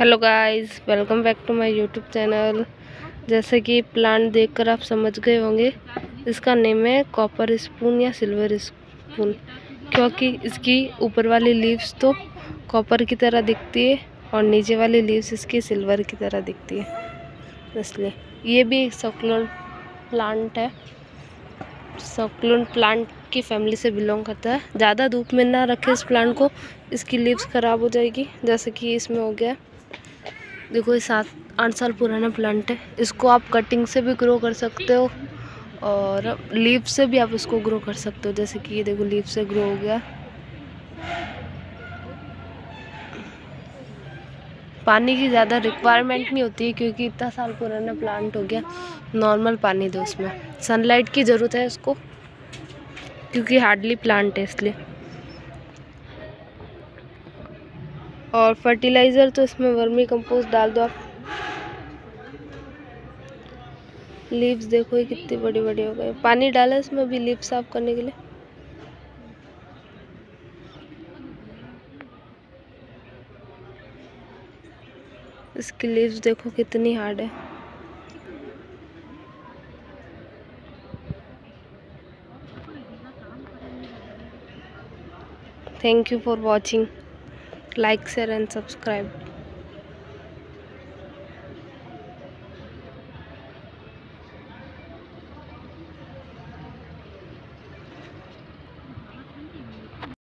Hello guys, welcome back to my YouTube channel. जैसे कि plant देखकर आप समझ गए होंगे, इसका नेम है कॉपर स्पून या सिल्वर स्पून, क्योंकि इसकी ऊपर वाली लीव्स तो कॉपर की तरह दिखती है और नीचे वाली लीव्स इसकी सिल्वर की तरह दिखती है। इसलिए ये भी एक सक्यूलेंट प्लांट है। सक्यूलेंट प्लांट की फैमिली से बिलोंग करता है। ज़्यादा धूप में ना रखें इस प्लांट को, इसकी लीव्स ख़राब हो जाएगी, जैसे कि इसमें हो गया। देखो, ये 7-8 साल पुराना प्लांट है। इसको आप कटिंग से भी ग्रो कर सकते हो और लीफ से भी आप इसको ग्रो कर सकते हो। जैसे कि ये देखो, लीफ से ग्रो हो गया। पानी की ज़्यादा रिक्वायरमेंट नहीं होती है क्योंकि इतना साल पुराना प्लांट हो गया। नॉर्मल पानी दो उसमें। सनलाइट की ज़रूरत है इसको क्योंकि हार्डली प्लांट है, इसलिए। और फर्टिलाइज़र तो इसमें वर्मी कंपोस्ट डाल दो आप। लीव्स देखो, ये कितनी बड़ी बड़ी हो गई। पानी डाला इसमें भी लीव साफ करने के लिए। इसकी लीव्स देखो कितनी हार्ड है। Thank you for watching. Like, share and subscribe.